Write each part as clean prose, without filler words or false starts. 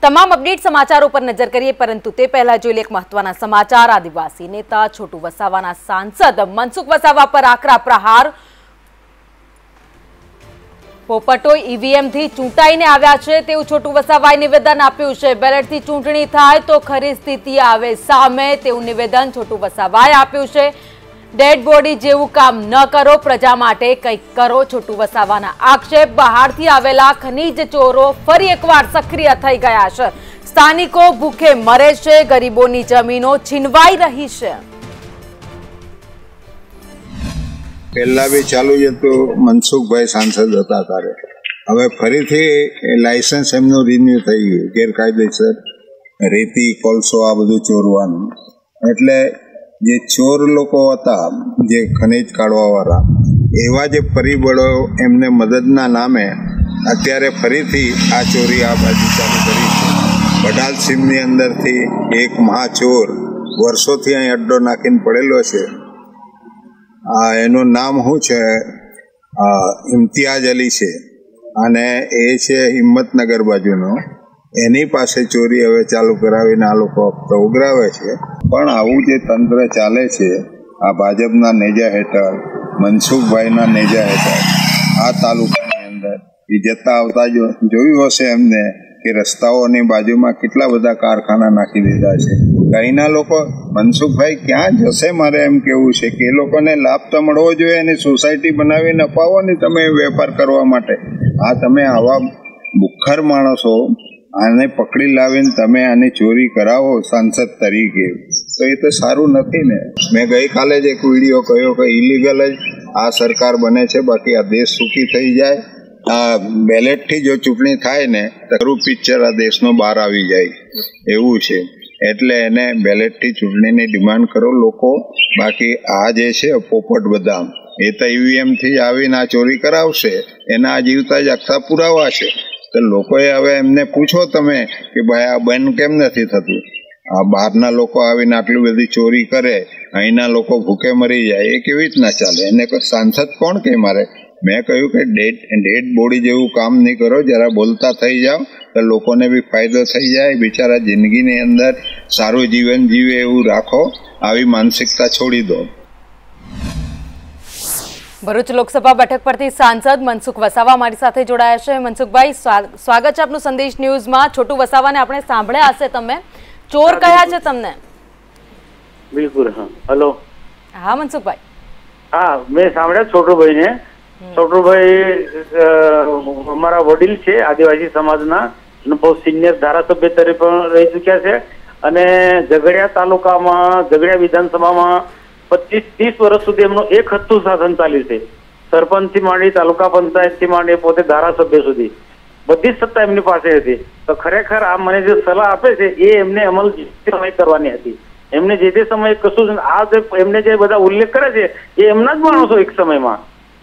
તમામ અપડેટ સમાચારો પર નજર કરીએ, પરંતુ તે પહેલા જોઈ એક મહત્વના સમાચાર। આદિવાસી નેતા છોટુ વસાવાના સાંસદ મનસુખ વસાવા પર આકરા પ્રહાર। પોપટોય ઈવીએમ થી ચૂંટાઈને આવ્યા છે તેવું છોટુ વસાવાએ નિવેદન આપ્યું છે। બેલેટ થી ચૂંટણી થાય તો ખરી સ્થિતિ આવે સામે તેવું નિવેદન છોટુ વસાવાએ આપ્યું છે। डेड बॉडी जेवुं काम न करो, प्रजा माटे कंईक करो, छोटू वसावाना आक्षेप। बहारथी आवेला खनिज चोरो फरी एकवार सक्रिय थई गया छे। स्थानिको भूखे मरे छे, गरीबोनी जमीनो छीनवाई रही छे। पहला भी चालू ज तो मनसुख भाई सांसद हता तारे हवे फरीथी लाइसेंस एमनो रिन्यू थई गयुं। गैरकायदेसर रेती कोलसो आ बधुं चोरवानुं एटले जे चोर लोको हता, जे खनिज काढवा वाळा एवा जे परिबळो एमने मददना नामे अत्यारे फरीथी आ चोरी आ बाजू चालू करी छे। वडाल सीमनी अंदरथी एक महाचोर वर्षोथी અહીં અડ્ડો નાખીને પડેલો છે। એનું નામ શું છે? ઇમ્તિયાજ અલી છે અને એ છે હિંમતનગર બાજુનો। એની પાસે ચોરી હવે ચાલુ કરાવીને આ લોકો હપ્તો ઉઘરાવે છે। પણ આવું જે તંત્ર ચાલે છે આ ભાજપના નેજા હેઠળ, મનસુખભાઈના નેજા હેઠળ આ તાલુકાની અંદર એ જતા આવતા જોયું હશે એમને કે રસ્તાઓની બાજુમાં કેટલા બધા કારખાના નાખી દીધા છે। અહીંના લોકો મનસુખભાઈ ક્યાં જશે? મારે એમ કેવું છે કે એ લોકોને લાભ તો મળવો જોઈએ, એની સોસાયટી બનાવીને અપાવો ને તમે વેપાર કરવા માટે। આ તમે આવા ભૂખર માણસો આને પકડી લાવીને તમે આની ચોરી કરાવો સાંસદ તરીકે, તો એ તો સારું નથી ને। મેં ગઈકાલે જ એક વિડીયો કહ્યો કે ઇલીગલ જ આ સરકાર બને છે, બાકી આ દેશ સુખી થઈ જાય। આ બેલેટથી જો ચૂંટણી થાય ને તો ખરું પિક્ચર આ દેશનો બહાર આવી જાય એવું છે। એટલે એને બેલેટથી ચૂંટણીની ડિમાન્ડ કરો લોકો, બાકી આ જે છે પોપટ બધા એ તો ઈવીએમથી આવીને આ ચોરી કરાવશે, એના જીવતા જ આખા પુરાવા છે। તો લોકોએ હવે એમને પૂછો તમે કે ભાઈ આ બંધ કેમ નથી થતું? આ બહારના લોકો આવીને આટલી બધી ચોરી કરે, અહીંના લોકો ભૂખે મરી જાય, એ કેવી રીતના ચાલે? એને કોઈ સાંસદ કોણ કે મારે? મેં કહ્યું કે ડેડ બોડી જેવું કામ નહીં કરો, જરા બોલતા થઈ જાઓ તો લોકોને બી ફાયદો થઈ જાય, બિચારા જિંદગીની અંદર સારું જીવન જીવે એવું રાખો, આવી માનસિકતા છોડી દો। ભરૂચ લોકસભા બેઠક પરથી સાંસદ મનસુખ વસાવા મારી સાથે જોડાયા છે। મનસુખભાઈ, સ્વાગત છે આપનું સંદેશ ન્યૂઝમાં। છોટુ વસાવાને આપણે સાંભળ્યા હશે, તમે ચોર કહ્યા છે તમને? બિલકુલ, હા। હેલો, હા મનસુખભાઈ। હા, મેં સાંભળ્યા છોટુભાઈને। છોટુભાઈ અમારા વડીલ છે, આદિવાસી સમાજના, બહુ સિનિયર ધારાસભ્ય તરીકે પણ રહી ચૂક્યા છે અને ઝઘડિયા તાલુકામાં, ઝઘડિયા વિધાનસભામાં 25-30 વર્ષ સુધી એમનું એક હત્તું શાસન ચાલ્યું છે। સરપંચથી માંડી, તાલુકા પંચાયતથી માંડી, પોતે ધારાસભ્ય સુધી બધી જ સત્તા એમની પાસે હતી। તો ખરેખર આ મને જે સલાહ આપે છે એ એમને અમલ સમય કરવાની હતી। એમને જે તે સમયે કશું આ એમને જે બધા ઉલ્લેખ કરે છે એ એમના જ માણસો એક સમયમાં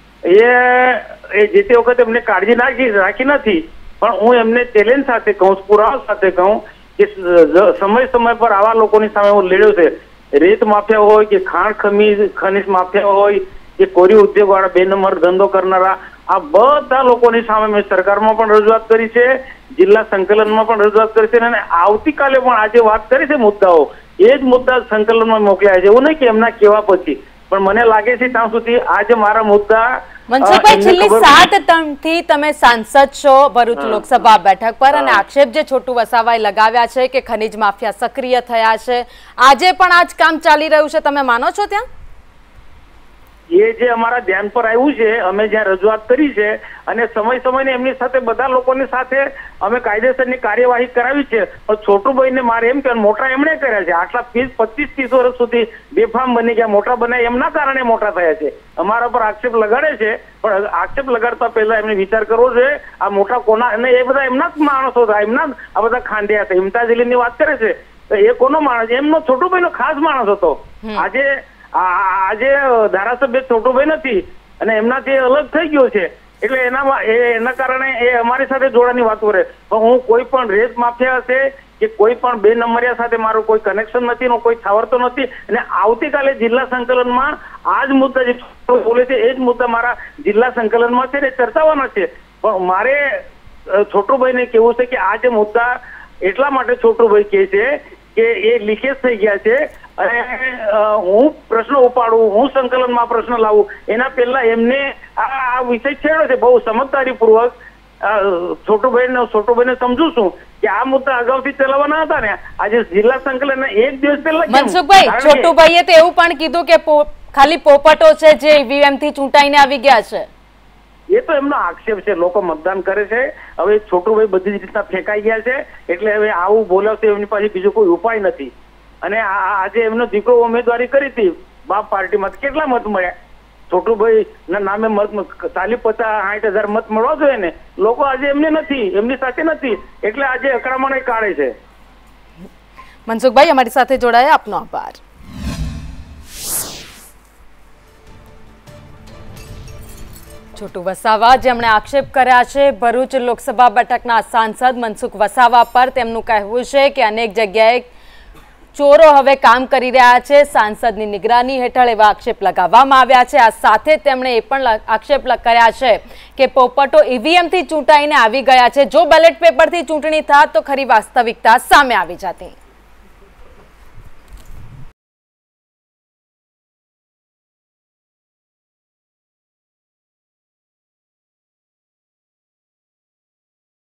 એ જે તે વખતે એમને કાળજી રાખી નથી। પણ હું એમને ચેલેન્જ સાથે કહું, પુરાવા સાથે કહું કે સમય સમય પર આવા લોકોની સામે હું લડ્યો છે। રેત માફિયા હોય કે ખનિજ માફિયા હોય કે કોરી ઉદ્યોગ વાળા, 2 નંબર ધંધો કરનારા, આ બધા લોકોની સામે મેં સરકારમાં પણ રજૂઆત કરી છે, જિલ્લા સંકલનમાં પણ રજૂઆત કરી છે અને આવતીકાલે પણ આજે વાત કરી છે મુદ્દાઓ, એ જ મુદ્દા સંકલનમાં મોકલ્યા છે। એવું નહીં કે એમના કહેવા પછી, પણ મને લાગે છે ત્યાં સુધી આજે મારા મુદ્દા। મનસુખભાઈ, છેલ્લી 7 ટર્મથી તમે સાંસદ છો ભરૂચ લોકસભા બેઠક પર અને આક્ષેપ જે છોટુ વસાવાએ લગાવ્યા છે કે ખનિજ માફિયા સક્રિય થયા છે, આજે પણ આ જ કામ ચાલી રહ્યું છે, તમે માનો છો? ત્યાં એ જે અમારા ધ્યાન પર આવ્યું છે, અમે જ્યાં રજૂઆત કરી છે અને સમય સમયને એમની સાથે બધા લોકોની સાથે અમે કાયદેસરની કાર્યવાહી કરાવી છે। પણ છોટુભાઈને મારે એમ કે મોટા એમણે કર્યા છે, આટલા 25-30 વર્ષ સુધી બેફામ બની ગયા, મોટા બન્યા એમના કારણે મોટા થયા છે। અમારા પર આક્ષેપ લગાડે છે, પણ આક્ષેપ લગાડતા પહેલા એમને વિચાર કરવો જોઈએ આ મોટા કોના, અને એ બધા એમના જ માણસો હતા, એમના આ બધા ખાંડિયા હતા। ઇમ્તિયાજ અલીની વાત કરે છે તો એ કોનો માણસ? એમનો છોટુભાઈનો ખાસ માણસ હતો। આજે ધારાસભ્ય છોટુભાઈ નથી અને એમનાથી અલગ થઈ ગયો છે, એટલે એના કારણે એ અમારી સાથે જોડાની વાત કરે। પણ હું કોઈ પણ રેત માફિયા હશે કે કોઈ પણ 2 નંબરિયા સાથે મારું કોઈ કનેક્શન નથી, કોઈ છાવરતો નથી અને આવતીકાલે જિલ્લા સંકલનમાં આ જ મુદ્દા જે બોલે છે એ જ મુદ્દા મારા જિલ્લા સંકલનમાં છે ને ચર્ચાવાના છે। પણ મારે છોટુભાઈને કેવું છે કે આ જે મુદ્દા એટલા માટે છોટુભાઈ કહે છે કે એ લીકેજ થઈ ગયા છે અને હું પ્રશ્ન ઉપાડું, હું સંકલનમાં પ્રશ્ન લાવું એના પહેલા એમને આ વિષય છેડ્યો છે બહુ સમજદારીપૂર્વક. છોટુભાઈને સમજુ છું કે આ મુદ્દા અગાઉથી ચલાવવાના હતા ને, આજે જિલ્લા સંકલન એક દિવસ પહેલા. મનસુખભાઈ, છોટુભાઈએ તો એવું પણ કીધું કે ખાલી પોપટો છે જે ઈવીએમ થી ચૂંટાઈને આવી ગયા છે. એ તો એમનો આક્ષેપ છે, લોકો મતદાન કરે છે. હવે છોટુભાઈ બધી જ રીતના ફેંકાઈ ગયા છે એટલે હવે આવું બોલાવશે એમની પાસે બીજો કોઈ ઉપાય નથી. અને આજે એમનો દીકરો ઉમેદવારી કરી હતી બાપ પાર્ટીમાં, કેટલા મત મળ્યા? છોટુભાઈ ના નામે મત 40-50-60 મત મળવા જોઈએ ને, લોકો આજે એમને નથી, એમની સાથે નથી, એટલે આજે અકળામણ કાઢે છે. મનસુખભાઈ અમારી સાથે જોડાયા, આપનો આભાર. છોટુ વસાવા જેમણે આક્ષેપ કર્યા છે ભરૂચ લોકસભા બેઠકના સાંસદ મનસુખ વસાવા પર, તેમનું કહેવું છે કે અનેક જગ્યાએ ચોરો હવે કામ કરી રહ્યા છે, સાંસદની નિગરાની હેઠળ એવા આક્ષેપ લગાવવામાં આવ્યા છે. આ સાથે તેમણે એ પણ આક્ષેપ કર્યા છે કે પોપટો ઈવીએમથી ચૂંટાઈને આવી ગયા છે. જો બેલેટ પેપરથી ચૂંટણી થાત તો ખરી વાસ્તવિકતા સામે આવી જતી.